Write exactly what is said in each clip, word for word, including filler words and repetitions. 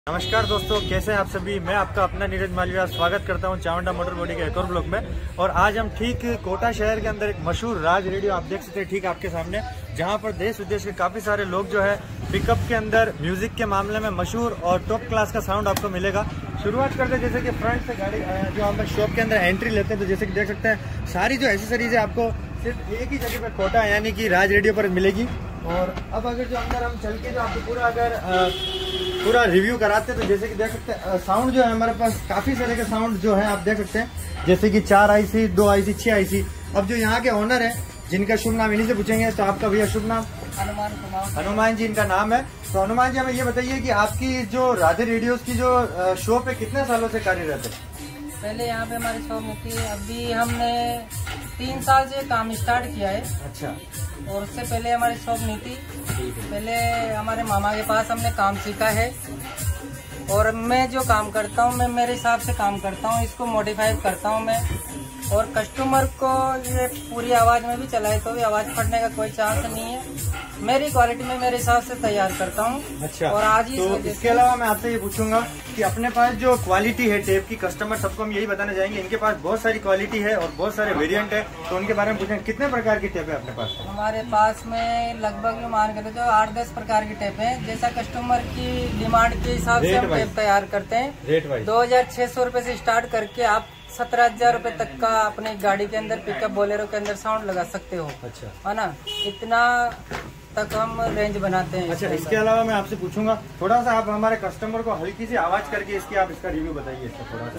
नमस्कार दोस्तों, कैसे हैं आप सभी। मैं आपका अपना नीरज मालविया स्वागत करता हूं चावंडा मोटर बॉडी के एक और ब्लॉग में। और आज हम ठीक कोटा शहर के अंदर एक मशहूर राज रेडियो आप देख सकते हैं ठीक आपके सामने, जहां पर देश विदेश के काफी सारे लोग जो है पिकअप के अंदर म्यूजिक के मामले में मशहूर और टॉप क्लास का साउंड आपको मिलेगा। शुरुआत करते हैं जैसे कि फ्रंट से गाड़ी जो हम शॉप के अंदर एंट्री लेते हैं, तो जैसे कि देख सकते हैं सारी जो एसेसरीज है आपको सिर्फ एक ही जगह पर कोटा यानी कि राज रेडियो पर मिलेगी। और अब अगर जो अंदर हम चल के जो आपको पूरा अगर आ, पूरा रिव्यू कराते हैं, तो जैसे कि देख सकते हैं साउंड जो है हमारे पास काफी सारे के साउंड जो है आप देख सकते हैं, जैसे कि चार आईसी, दो आईसी, छह आईसी। अब जो यहाँ के ओनर है जिनका शुभ नाम इन्हीं से पूछेंगे, तो आपका भैया शुभ नाम? हनुमान कुमार। हनुमान जी इनका नाम है। तो हनुमान जी हमें ये बताइए कि आपकी जो राधे रेडियोस की जो शॉप है कितने सालों से कार्यरत है? पहले यहाँ पे हमारी शॉप होती है, अभी हमने तीन साल से काम स्टार्ट किया है। अच्छा। और उससे पहले हमारी शॉप नहीं थी, पहले हमारे मामा के पास हमने काम सीखा है। और मैं जो काम करता हूँ, मैं मेरे हिसाब से काम करता हूँ, इसको मॉडिफाई करता हूँ मैं। और कस्टमर को ये पूरी आवाज में भी चलाए तो भी आवाज फटने का कोई चांस नहीं है। मेरी क्वालिटी में मेरे हिसाब से तैयार करता हूँ। अच्छा। और आज ही तो इसके अलावा मैं आपसे ये पूछूंगा कि अपने पास जो क्वालिटी है टेप की, कस्टमर सबको हम यही बताना चाहेंगे, इनके पास बहुत सारी क्वालिटी है और बहुत सारे वेरिएंट है, तो उनके बारे में पूछेंगे कितने प्रकार की टेप है अपने पास? हमारे पास में लगभग मान के तो आठ दस प्रकार की टेप है, जैसा कस्टमर की डिमांड के हिसाब से हम टेप तैयार करते हैं। रेट वाइज दो हजार छह सौ रूपये से स्टार्ट करके आप सत्रह हजार रूपये तक का अपने गाड़ी के अंदर पिकअप बोलेरो के अंदर साउंड लगा सकते हो। अच्छा। है ना, इतना तक हम रेंज बनाते हैं। अच्छा, इसके अलावा मैं आपसे पूछूंगा थोड़ा सा आप हमारे कस्टमर को हल्की सी आवाज करके इसकी आप इसका रिव्यू बताइए इसका थोड़ा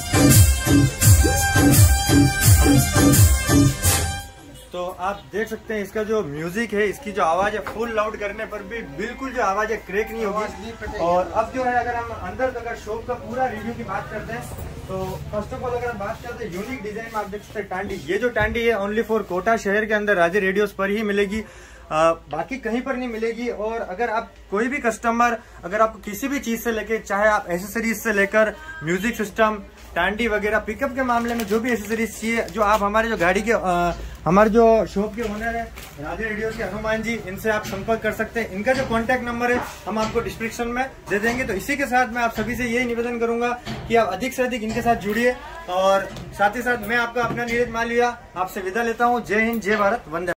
सा। तो आप देख सकते हैं इसका जो म्यूजिक है, इसकी जो आवाज है फुल लाउड करने पर भी बिल्कुल जो आवाज है क्रैक नहीं होगी। और अब जो है अगर हम अंदर अगर शॉप का पूरा रिव्यू की बात करते हैं, तो फर्स्ट ऑफ ऑल अगर हम बात करते हैं यूनिक डिजाइन में आप देख सकते हैं टांडी। ये जो टांडी है ओनली फॉर कोटा शहर के अंदर राजे रेडियोस पर ही मिलेगी, आ, बाकी कहीं पर नहीं मिलेगी। और अगर आप कोई भी कस्टमर अगर आपको किसी भी चीज से लेके, चाहे आप एसेसरीज से लेकर म्यूजिक सिस्टम, टांडी वगैरह, पिकअप के मामले में जो भी एसेसरीज चाहिए, जो आप हमारे जो गाड़ी के आ, हमारे जो शॉप के ओनर है राधे रेडियो के हनुमान जी, इनसे आप संपर्क कर सकते हैं। इनका जो कांटेक्ट नंबर है हम आपको डिस्क्रिप्शन में दे देंगे। तो इसी के साथ मैं आप सभी से यही निवेदन करूंगा कि आप अधिक से अधिक इनके साथ जुड़िए। और साथ ही साथ मैं आपका अपना नीरज मालविया आपसे विदा लेता हूँ। जय हिंद, जय भारत, वंदे।